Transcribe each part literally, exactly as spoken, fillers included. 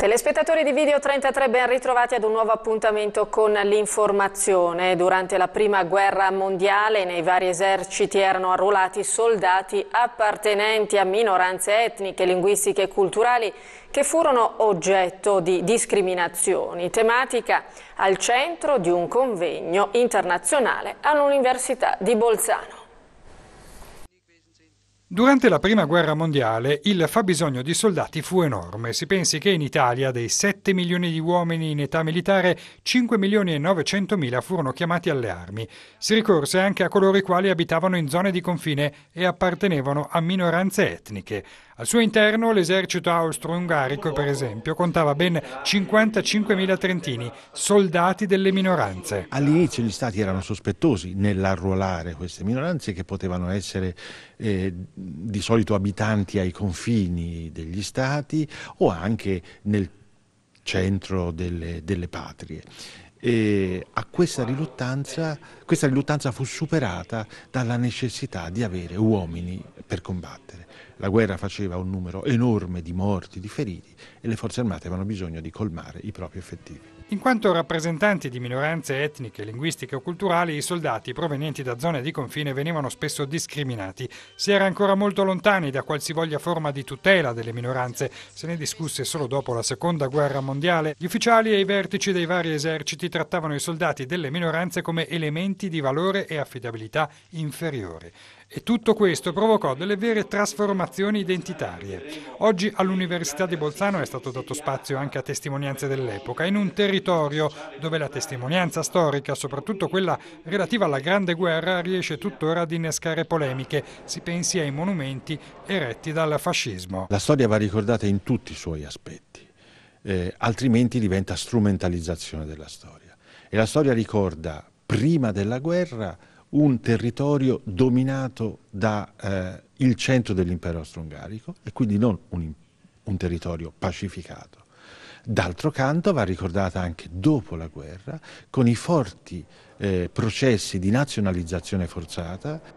Telespettatori di Video trentatré, ben ritrovati ad un nuovo appuntamento con l'informazione. Durante la prima guerra mondiale nei vari eserciti erano arruolati soldati appartenenti a minoranze etniche, linguistiche e culturali che furono oggetto di discriminazioni, tematica al centro di un convegno internazionale all'Università di Bolzano. Durante la Prima Guerra Mondiale il fabbisogno di soldati fu enorme. Si pensi che in Italia, dei sette milioni di uomini in età militare, cinque milioni e novecentomila furono chiamati alle armi. Si ricorse anche a coloro i quali abitavano in zone di confine e appartenevano a minoranze etniche. Al suo interno l'esercito austro-ungarico, per esempio, contava ben cinquantacinquemila trentini, soldati delle minoranze. All'inizio gli stati erano sospettosi nell'arruolare queste minoranze, che potevano essere eh, di solito abitanti ai confini degli stati o anche nel centro delle, delle patrie. E a questa riluttanza, questa riluttanza fu superata dalla necessità di avere uomini per combattere. La guerra faceva un numero enorme di morti, di feriti, e le forze armate avevano bisogno di colmare i propri effettivi. In quanto rappresentanti di minoranze etniche, linguistiche o culturali, i soldati provenienti da zone di confine venivano spesso discriminati. Si era ancora molto lontani da qualsivoglia forma di tutela delle minoranze. Se ne discusse solo dopo la Seconda Guerra Mondiale. Gli ufficiali e i vertici dei vari eserciti trattavano i soldati delle minoranze come elementi di valore e affidabilità inferiore. E tutto questo provocò delle vere trasformazioni identitarie. Oggi all'Università di Bolzano è stato dato spazio anche a testimonianze dell'epoca, in un territorio dove la testimonianza storica, soprattutto quella relativa alla Grande Guerra, riesce tuttora ad innescare polemiche. Si pensi ai monumenti eretti dal fascismo. La storia va ricordata in tutti i suoi aspetti, eh, altrimenti diventa strumentalizzazione della storia. E la storia ricorda, prima della guerra, un territorio dominato dal eh, centro dell'impero austro-ungarico e quindi non un, un territorio pacificato. D'altro canto va ricordata anche dopo la guerra, con i forti eh, processi di nazionalizzazione forzata.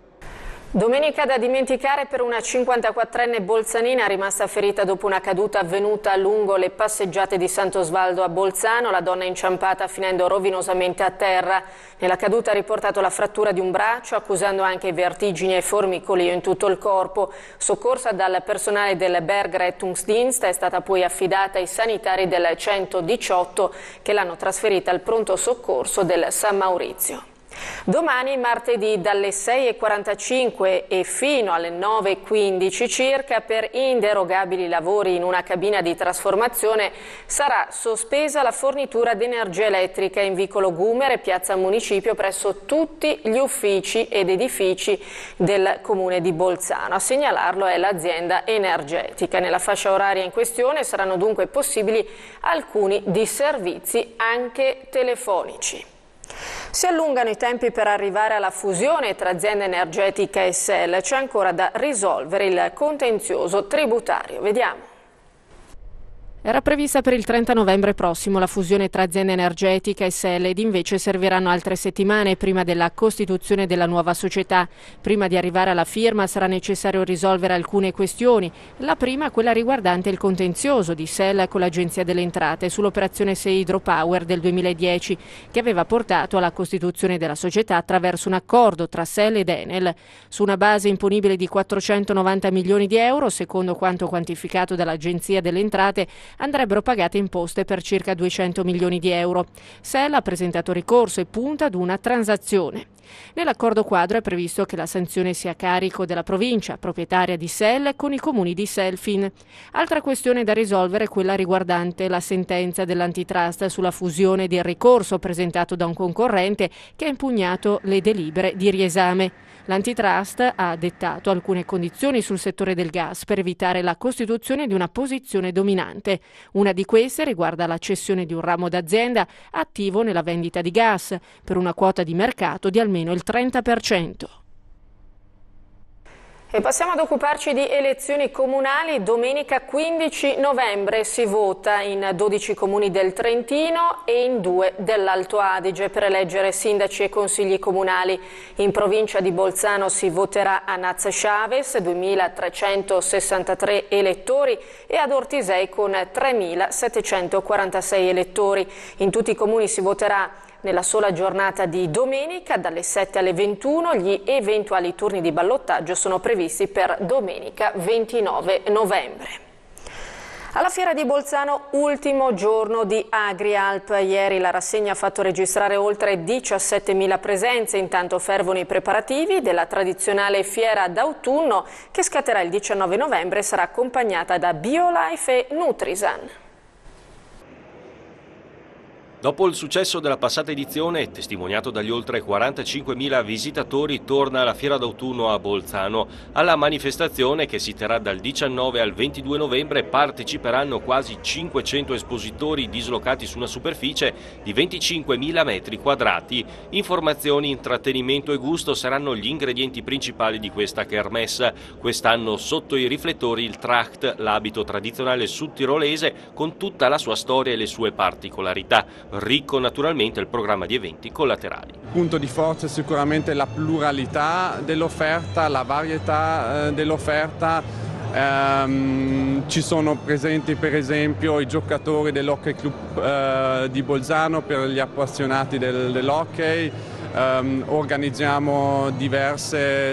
Domenica da dimenticare per una cinquantaquattrenne bolzanina rimasta ferita dopo una caduta avvenuta lungo le passeggiate di Sant'Osvaldo a Bolzano. La donna è inciampata finendo rovinosamente a terra. Nella caduta ha riportato la frattura di un braccio, accusando anche vertigini e formicolio in tutto il corpo. Soccorsa dal personale del Bergrettungsdienst, è stata poi affidata ai sanitari del centodiciotto che l'hanno trasferita al pronto soccorso del San Maurizio. Domani, martedì, dalle sei e quarantacinque e fino alle nove e quindici circa, per inderogabili lavori in una cabina di trasformazione, sarà sospesa la fornitura di energia elettrica in vicolo Gumere, piazza Municipio, presso tutti gli uffici ed edifici del comune di Bolzano. A segnalarlo è l'azienda energetica. Nella fascia oraria in questione saranno dunque possibili alcuni disservizi anche telefonici. Si allungano i tempi per arrivare alla fusione tra azienda energetica e S E L. C'è ancora da risolvere il contenzioso tributario. Vediamo. Era prevista per il trenta novembre prossimo la fusione tra azienda energetica e S E L ed invece serviranno altre settimane prima della costituzione della nuova società. Prima di arrivare alla firma sarà necessario risolvere alcune questioni. La prima, quella riguardante il contenzioso di S E L con l'Agenzia delle Entrate sull'operazione sei Hydropower del duemiladieci, che aveva portato alla costituzione della società attraverso un accordo tra S E L ed Enel. Su una base imponibile di quattrocentonovanta milioni di euro, secondo quanto quantificato dall'Agenzia delle Entrate, andrebbero pagate imposte per circa duecento milioni di euro. S E L ha presentato ricorso e punta ad una transazione. Nell'accordo quadro è previsto che la sanzione sia a carico della provincia, proprietaria di S E L, con i comuni di Selfin. Altra questione da risolvere è quella riguardante la sentenza dell'antitrust sulla fusione del ricorso presentato da un concorrente che ha impugnato le delibere di riesame. L'antitrust ha dettato alcune condizioni sul settore del gas per evitare la costituzione di una posizione dominante. Una di queste riguarda la cessione di un ramo d'azienda attivo nella vendita di gas per una quota di mercato di almeno il trenta per cento. E passiamo ad occuparci di elezioni comunali. Domenica quindici novembre si vota in dodici comuni del Trentino e in due dell'Alto Adige per eleggere sindaci e consigli comunali. In provincia di Bolzano si voterà a Naz Chaves, duemilatrecentosessantatré elettori, e ad Ortisei con tremilasettecentoquarantasei elettori. In tutti i comuni si voterà nella sola giornata di domenica dalle sette alle ventuno. Gli eventuali turni di ballottaggio sono previsti per domenica ventinove novembre. Alla Fiera di Bolzano, ultimo giorno di Agrialp. Ieri la rassegna ha fatto registrare oltre diciassettemila presenze, intanto fervono i preparativi della tradizionale fiera d'autunno che scatterà il diciannove novembre e sarà accompagnata da BioLife e Nutrisan. Dopo il successo della passata edizione, testimoniato dagli oltre quarantacinquemila visitatori, torna la Fiera d'autunno a Bolzano. Alla manifestazione, che si terrà dal diciannove al ventidue novembre, parteciperanno quasi cinquecento espositori dislocati su una superficie di venticinquemila metri quadrati. Informazioni, intrattenimento e gusto saranno gli ingredienti principali di questa kermesse. Quest'anno sotto i riflettori il Tracht, l'abito tradizionale sudtirolese con tutta la sua storia e le sue particolarità. Ricco naturalmente il programma di eventi collaterali. Punto di forza è sicuramente la pluralità dell'offerta, la varietà eh, dell'offerta. Ehm, ci sono presenti per esempio i giocatori dell'Hockey Club eh, di Bolzano per gli appassionati del, dell'hockey. Um, organizziamo diverse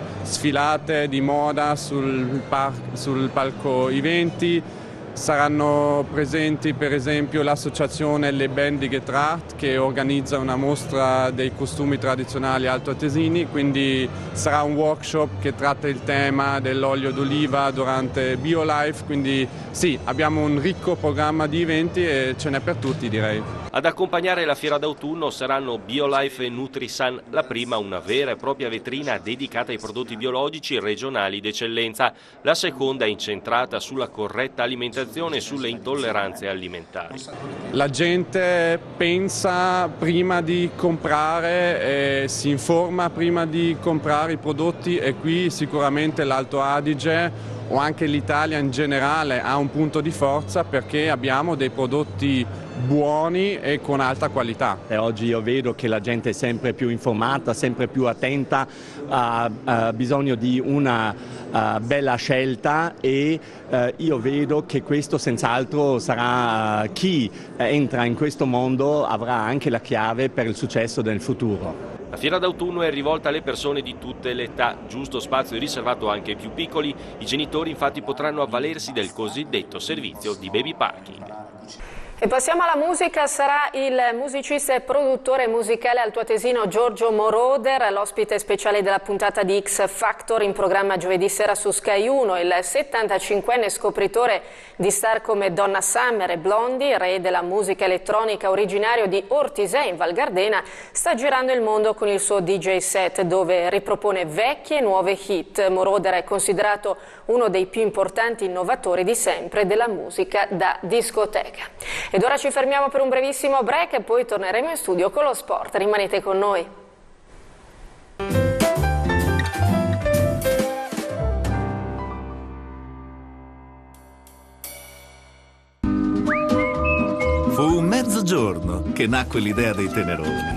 sfilate di moda sul, par- sul palco eventi. Saranno presenti per esempio l'associazione Lebendige Tracht che organizza una mostra dei costumi tradizionali altoatesini, quindi sarà un workshop che tratta il tema dell'olio d'oliva durante BioLife, quindi sì, abbiamo un ricco programma di eventi e ce n'è per tutti, direi. Ad accompagnare la fiera d'autunno saranno BioLife e Nutrisan, la prima una vera e propria vetrina dedicata ai prodotti biologici regionali d'eccellenza, la seconda incentrata sulla corretta alimentazione e sulle intolleranze alimentari. La gente pensa prima di comprare, e si informa prima di comprare i prodotti e qui sicuramente l'Alto Adige o anche l'Italia in generale ha un punto di forza perché abbiamo dei prodotti buoni e con alta qualità. E oggi io vedo che la gente è sempre più informata, sempre più attenta, ha, ha bisogno di una uh, bella scelta e uh, io vedo che questo senz'altro sarà uh, chi entra in questo mondo avrà anche la chiave per il successo del futuro. La fiera d'autunno è rivolta alle persone di tutte le età, giusto spazio è riservato anche ai più piccoli. I genitori infatti potranno avvalersi del cosiddetto servizio di baby parking. E passiamo alla musica. Sarà il musicista e produttore musicale altoatesino Giorgio Moroder l'ospite speciale della puntata di X Factor in programma giovedì sera su Sky uno. Il settantacinquenne scopritore di star come Donna Summer e Blondie, re della musica elettronica originario di Ortisei in Val Gardena, sta girando il mondo con il suo D J set dove ripropone vecchie e nuove hit. Moroder è considerato uno dei più importanti innovatori di sempre della musica da discoteca. Ed ora ci fermiamo per un brevissimo break e poi torneremo in studio con lo sport. Rimanete con noi. Fu mezzogiorno che nacque l'idea dei teneroni.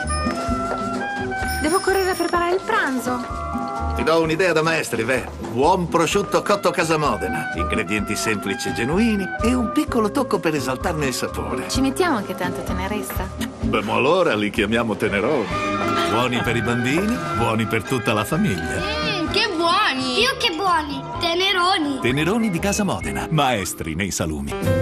Devo correre a preparare il pranzo. Ti do un'idea da maestri, Ve. Buon prosciutto cotto Casa Modena. Ingredienti semplici e genuini e un piccolo tocco per esaltarne il sapore. Ci mettiamo anche tanto teneressa. Beh, ma allora li chiamiamo teneroni. Buoni per i bambini, buoni per tutta la famiglia. Mmm, che buoni! Più che buoni! Teneroni! Teneroni di Casa Modena, maestri nei salumi.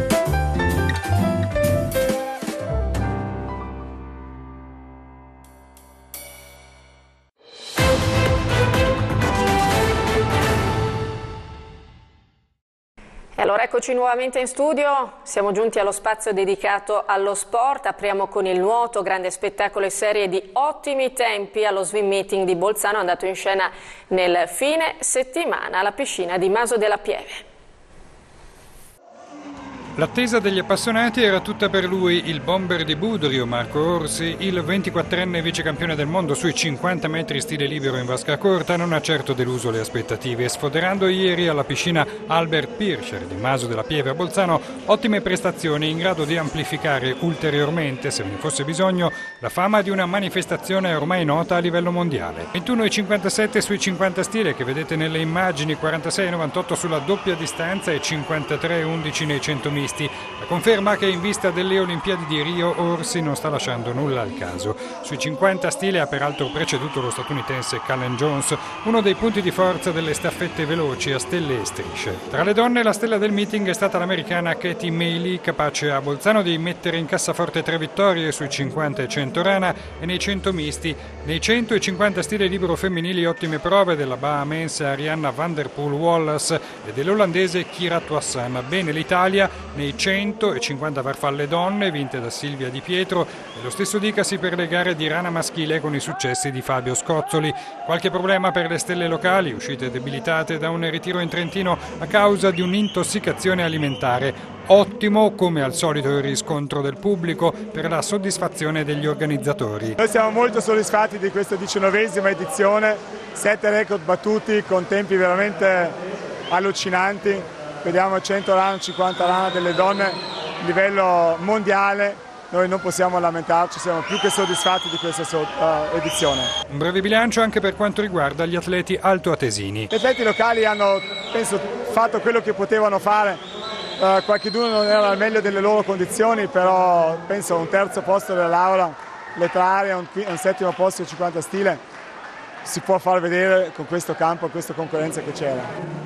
Allora eccoci nuovamente in studio, siamo giunti allo spazio dedicato allo sport, apriamo con il nuoto, grande spettacolo e serie di ottimi tempi allo Swim Meeting di Bolzano, andato in scena nel fine settimana alla piscina di Maso della Pieve. L'attesa degli appassionati era tutta per lui, il bomber di Budrio, Marco Orsi, il ventiquattrenne vicecampione del mondo sui cinquanta metri stile libero in vasca corta, non ha certo deluso le aspettative, sfoderando ieri alla piscina Albert Pirscher di Maso della Pieve a Bolzano ottime prestazioni in grado di amplificare ulteriormente, se ve ne fosse bisogno, la fama di una manifestazione ormai nota a livello mondiale. ventuno e cinquantasette sui cinquanta stile che vedete nelle immagini, quarantasei e novantotto sulla doppia distanza e cinquantatré e undici nei cento misti. La conferma che in vista delle Olimpiadi di Rio Orsi non sta lasciando nulla al caso. Sui cinquanta stile ha peraltro preceduto lo statunitense Cullen Jones, uno dei punti di forza delle staffette veloci a stelle e strisce. Tra le donne la stella del meeting è stata l'americana Katie Mailey, capace a Bolzano di mettere in cassaforte tre vittorie sui cinquanta e cento rana e nei cento misti. Nei cento e cinquanta stile libero femminili ottime prove della bahamense Arianna van der Poel Wallace e dell'olandese Kira Toissan. Bene l'Italia nei cento e cinquanta farfalle donne vinte da Silvia Di Pietro e lo stesso dicasi per le gare di rana maschile con i successi di Fabio Scozzoli. Qualche problema per le stelle locali, uscite debilitate da un ritiro in Trentino a causa di un'intossicazione alimentare. Ottimo come al solito il riscontro del pubblico per la soddisfazione degli organizzatori. Noi siamo molto soddisfatti di questa diciannovesima edizione, sette record battuti con tempi veramente allucinanti. Vediamo cento rana, cinquanta rana delle donne a livello mondiale, noi non possiamo lamentarci, siamo più che soddisfatti di questa uh, edizione. Un breve bilancio anche per quanto riguarda gli atleti altoatesini. Gli atleti locali hanno, penso, fatto quello che potevano fare, uh, qualcuno non era al meglio delle loro condizioni, però penso un terzo posto della Laura, Letraria, un, un settimo posto di cinquanta stile, si può far vedere con questo campo, questa concorrenza che c'era.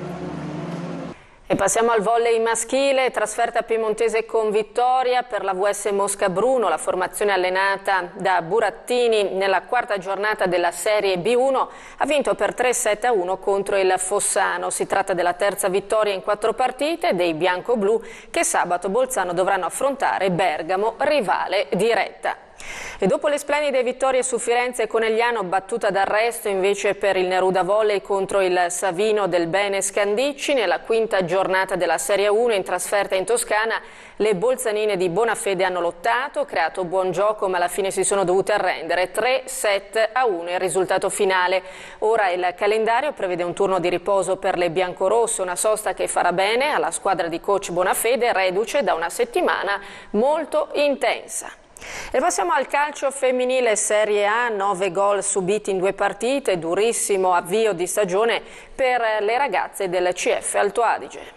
E passiamo al volley maschile, trasferta piemontese con vittoria per la V S Mosca Bruno, la formazione allenata da Burattini nella quarta giornata della Serie B uno ha vinto per tre sette a uno contro il Fossano. Si tratta della terza vittoria in quattro partite dei bianco-blu che sabato Bolzano dovranno affrontare Bergamo, rivale diretta. E dopo le splendide vittorie su Firenze e Conegliano, battuta d'arresto invece per il Neruda Volley contro il Savino del Bene Scandicci, nella quinta giornata della Serie uno in trasferta in Toscana, le bolzanine di Bonafede hanno lottato, creato buon gioco, ma alla fine si sono dovute arrendere. tre sette a uno il risultato finale. Ora il calendario prevede un turno di riposo per le biancorosse, una sosta che farà bene alla squadra di coach Bonafede, reduce da una settimana molto intensa. E passiamo al calcio femminile Serie A, nove gol subiti in due partite, durissimo avvio di stagione per le ragazze del C F Alto Adige.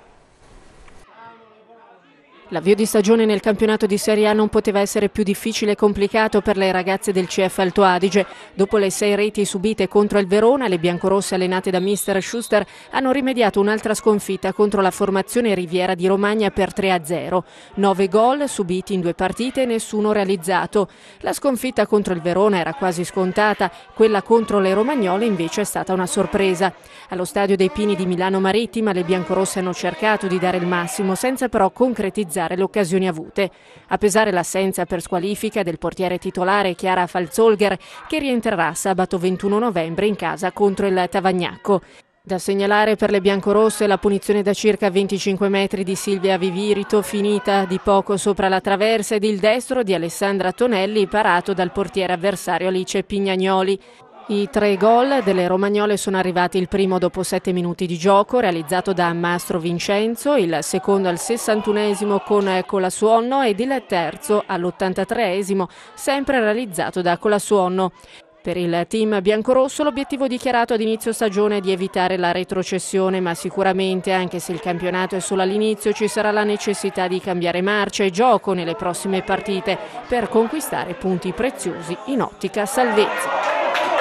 L'avvio di stagione nel campionato di Serie A non poteva essere più difficile e complicato per le ragazze del C F Alto Adige. Dopo le sei reti subite contro il Verona, le biancorosse allenate da mister Schuster hanno rimediato un'altra sconfitta contro la formazione Riviera di Romagna per tre a zero. Nove gol subiti in due partite e nessuno realizzato. La sconfitta contro il Verona era quasi scontata, quella contro le romagnole invece è stata una sorpresa. Allo stadio dei Pini di Milano Marittima le biancorosse hanno cercato di dare il massimo senza però concretizzare le occasioni avute. A pesare l'assenza per squalifica del portiere titolare Chiara Falzolger, che rientrerà sabato ventuno novembre in casa contro il Tavagnacco. Da segnalare per le biancorosse la punizione da circa venticinque metri di Silvia Vivirito, finita di poco sopra la traversa, ed il destro di Alessandra Tonelli parato dal portiere avversario Alice Pignagnoli. I tre gol delle romagnole sono arrivati: il primo dopo sette minuti di gioco, realizzato da Mastro Vincenzo, il secondo al sessantunesimo con Colasuonno ed il terzo all'ottantatreesimo, sempre realizzato da Colasuonno. Per il team biancorosso l'obiettivo dichiarato ad inizio stagione è di evitare la retrocessione, ma sicuramente, anche se il campionato è solo all'inizio, ci sarà la necessità di cambiare marcia e gioco nelle prossime partite per conquistare punti preziosi in ottica salvezza.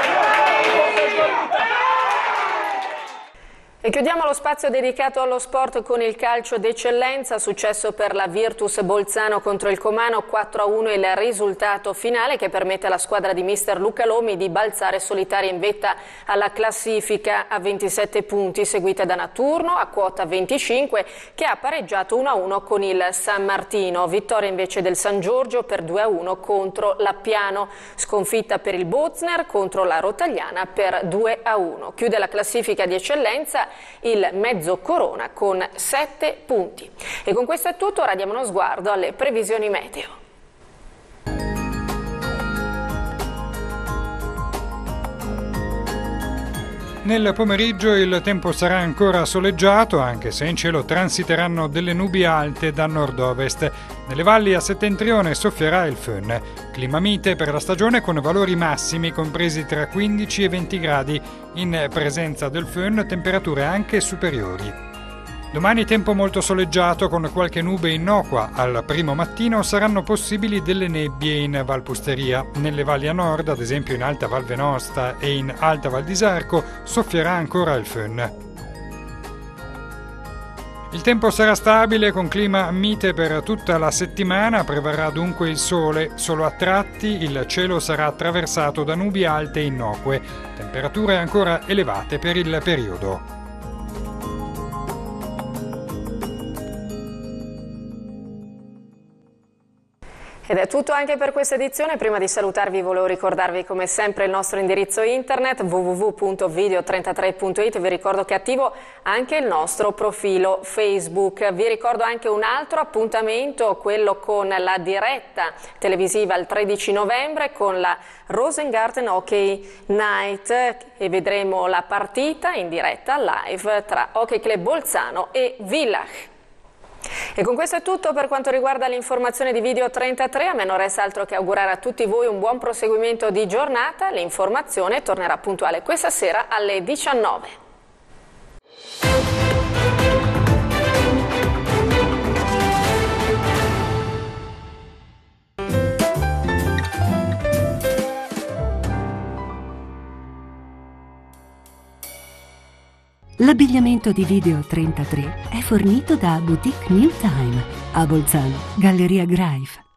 E chiudiamo lo spazio dedicato allo sport con il calcio d'eccellenza. Successo per la Virtus Bolzano contro il Comano, quattro a uno il risultato finale che permette alla squadra di mister Luca Lomi di balzare solitaria in vetta alla classifica a ventisette punti, seguita da Naturno a quota venticinque che ha pareggiato uno a uno con il San Martino. Vittoria invece del San Giorgio per due a uno contro l'Appiano. Sconfitta per il Bozner contro la Rotagliana per due a uno. Chiude la classifica di eccellenza il Mezzo Corona con sette punti. E con questo è tutto, ora diamo uno sguardo alle previsioni meteo. Nel pomeriggio il tempo sarà ancora soleggiato, anche se in cielo transiteranno delle nubi alte da nord-ovest. Nelle valli a settentrione soffierà il Föhn. Clima mite per la stagione con valori massimi compresi tra quindici e venti gradi. In presenza del Föhn temperature anche superiori. Domani tempo molto soleggiato con qualche nube innocua. Al primo mattino saranno possibili delle nebbie in Valpusteria. Nelle valli a nord, ad esempio in Alta Val Venosta e in Alta Val di Sarco, soffierà ancora il Föhn. Il tempo sarà stabile con clima mite per tutta la settimana, prevarrà dunque il sole, solo a tratti il cielo sarà attraversato da nubi alte e innocue, temperature ancora elevate per il periodo. Ed è tutto anche per questa edizione. Prima di salutarvi volevo ricordarvi come sempre il nostro indirizzo internet w w w punto video trentatré punto it. Vi ricordo che è attivo anche il nostro profilo Facebook. Vi ricordo anche un altro appuntamento, quello con la diretta televisiva il tredici novembre con la Rosengarten Hockey Night, e vedremo la partita in diretta live tra Hockey Club Bolzano e Villach. E con questo è tutto per quanto riguarda l'informazione di Video trentatré. A me non resta altro che augurare a tutti voi un buon proseguimento di giornata. L'informazione tornerà puntuale questa sera alle diciannove. L'abbigliamento di Video trentatré è fornito da Boutique New Time a Bolzano, Galleria Greif.